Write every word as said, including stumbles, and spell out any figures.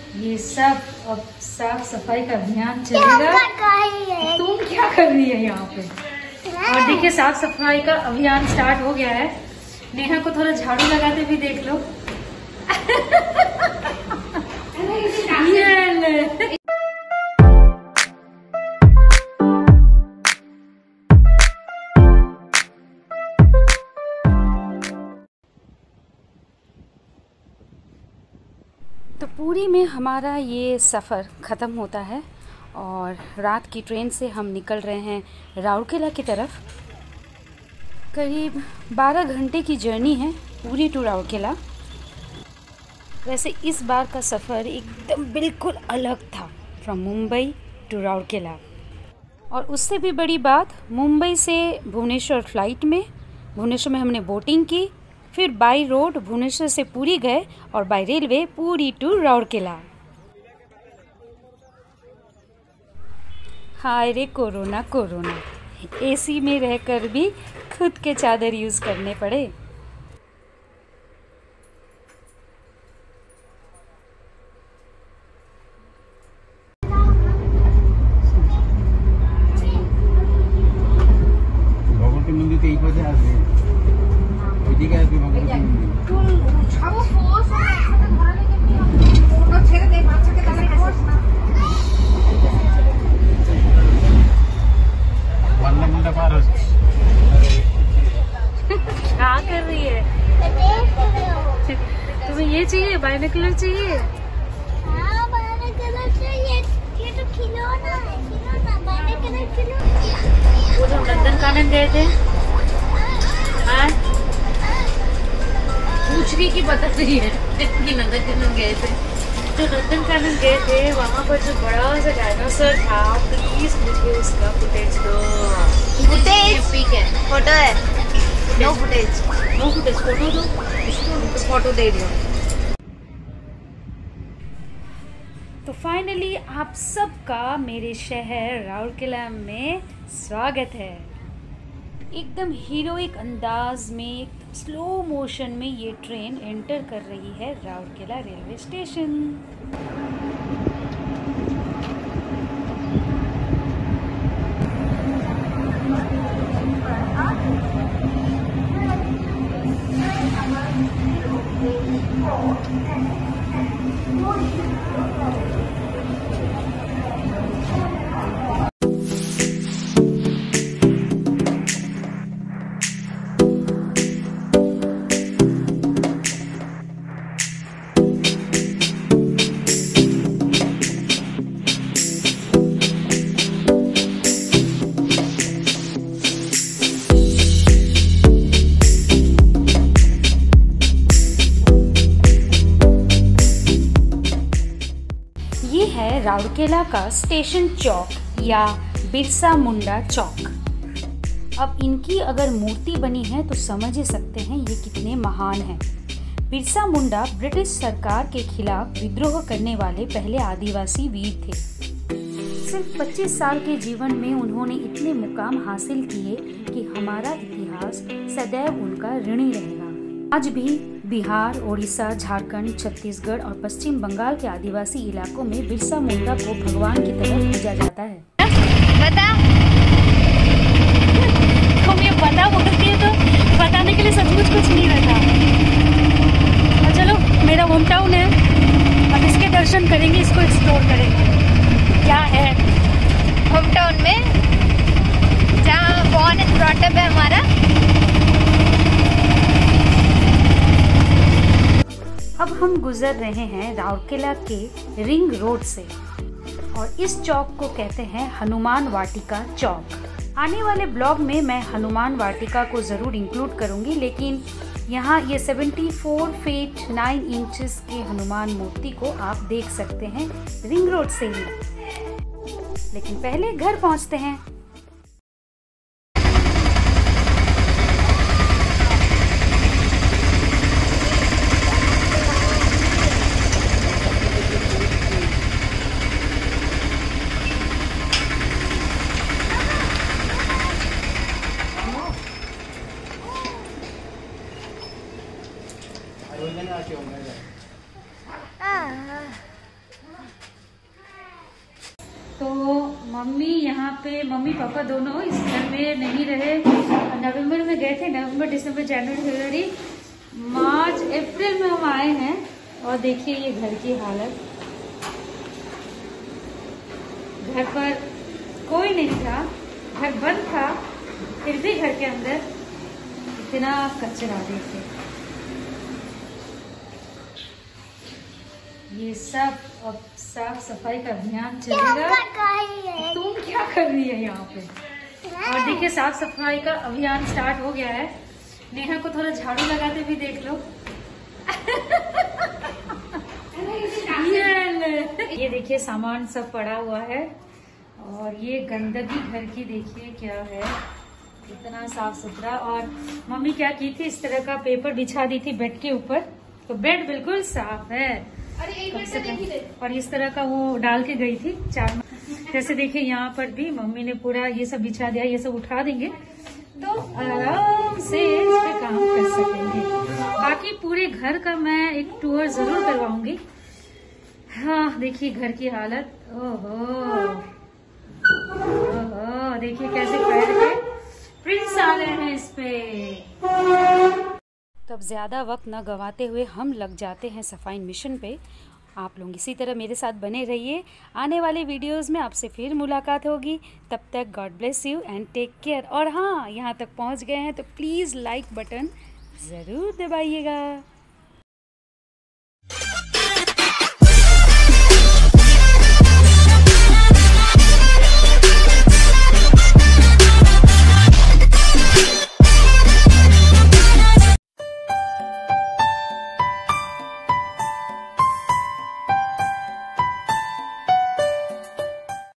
ये सब अब साफ सफाई का अभियान चलेगा। तुम क्या कर रही है यहाँ पे? और देखिए साफ सफाई का अभियान स्टार्ट हो गया है। नेहा को थोड़ा झाड़ू लगाते भी देख लो। ये ले। तो पुरी में हमारा ये सफ़र ख़त्म होता है और रात की ट्रेन से हम निकल रहे हैं राउरकेला की तरफ। करीब बारह घंटे की जर्नी है पुरी टू राउरकेला। वैसे इस बार का सफ़र एकदम बिल्कुल अलग था, फ्रॉम मुंबई टू राउरकेला। और उससे भी बड़ी बात, मुंबई से भुवनेश्वर फ़्लाइट में, भुवनेश्वर में हमने बोटिंग की, फिर बाई रोड भुवनेश्वर से पुरी गए और by railway Puri to Rourkela. हाय रे कोरोना कोरोना, एसी में रहकर भी खुद के चादर यूज़ करने पड़े। क्या कर रही है? तुम्हें ये चाहिए, बाइनोकुलर चाहिए? हाँ, बाइनोकुलर चाहिए। ये तो खिलौना है, खिलौना बाइनोकुलर खिलौना। वो जब नंदनकानन गए थे, हाँ पूछ रही की बता रही है कि नंदनकानन गए थे। जो नंदनकानन गए थे वहाँ पर जो बड़ा सा डायनासोर था, प्लीज मुझे उसका फुटेज दो। फुटेज है, फोटो है। No footage, no footage, photo दो। तो फोटो दे दियो। तो फाइनली आप सबका मेरे शहर राउरकेला में स्वागत है। एकदम हीरोइक अंदाज में, स्लो मोशन में ये ट्रेन एंटर कर रही है राउरकेला रेलवे स्टेशन। ये है राउरकेला का स्टेशन चौक या बिरसा मुंडा चौक। अब इनकी अगर मूर्ति बनी है तो समझ ही सकते हैं ये कितने महान हैं। बिरसा मुंडा ब्रिटिश सरकार के खिलाफ विद्रोह करने वाले पहले आदिवासी वीर थे। सिर्फ पच्चीस साल के जीवन में उन्होंने इतने मुकाम हासिल किए कि हमारा इतिहास सदैव उनका ऋणी रहेगा। आज भी बिहार, ओडिशा, झारखंड, छत्तीसगढ़ और पश्चिम बंगाल के आदिवासी इलाकों में बिरसा मुंडा को भगवान की तरह पूजा जाता है। बता, तुम ये पता बोलती है तो बताने के लिए सचमुच कुछ नहीं रहता। और चलो, मेरा होम टाउन है, अब इसके दर्शन करेंगे, इसको एक्सप्लोर करेंगे क्या है होम टाउन में जहाँ बॉर्न एंड ब्रॉट अप है हमारा। अब हम गुजर रहे हैं राउरकेला के रिंग रोड से और इस चौक को कहते हैं हनुमान वाटिका चौक। आने वाले ब्लॉग में मैं हनुमान वाटिका को ज़रूर इंक्लूड करूंगी, लेकिन यहाँ ये चौहत्तर फीट नौ इंचेस के हनुमान मूर्ति को आप देख सकते हैं रिंग रोड से ही। लेकिन पहले घर पहुँचते हैं। मम्मी यहाँ पे, मम्मी पापा दोनों इस घर में नहीं रहे। नवंबर में गए थे, नवंबर दिसंबर जनवरी फरवरी मार्च अप्रैल में हम आए हैं। और देखिए ये घर की हालत, घर पर कोई नहीं था, घर बंद था, फिर भी घर के अंदर इतना कचरा। देखिए ये सब अब साफ सफाई का अभियान चलेगा। तुम क्या कर रही है यहाँ पे? और देखिए साफ सफाई का अभियान स्टार्ट हो गया है। नेहा को थोड़ा झाड़ू लगाते भी देख लो। ये, ये देखिए सामान सब पड़ा हुआ है और ये गंदगी घर की देखिए क्या है, इतना साफ सुथरा। और मम्मी क्या की थी, इस तरह का पेपर बिछा दी थी बेड के ऊपर, तो बेड बिल्कुल साफ है। अरे एक मिनट में देखी दे। और इस तरह का वो डाल के गई थी चार। जैसे देखिए यहाँ पर भी मम्मी ने पूरा ये सब बिछा दिया, ये सब उठा देंगे तो आराम से इस पे काम कर सकेंगे। बाकी पूरे घर का मैं एक टूर जरूर करवाऊंगी। हाँ देखिए घर की हालत, ओहो ओहो, देखिए कैसे पैर के प्रिंट्स आ गए हैं इस पे। तब ज़्यादा वक्त न गंवाते हुए हम लग जाते हैं सफाई मिशन पे। आप लोग इसी तरह मेरे साथ बने रहिए, आने वाले वीडियोस में आपसे फिर मुलाकात होगी। तब तक God bless you and take care. और हाँ, यहाँ तक पहुँच गए हैं तो प्लीज़ लाइक बटन ज़रूर दबाइएगा।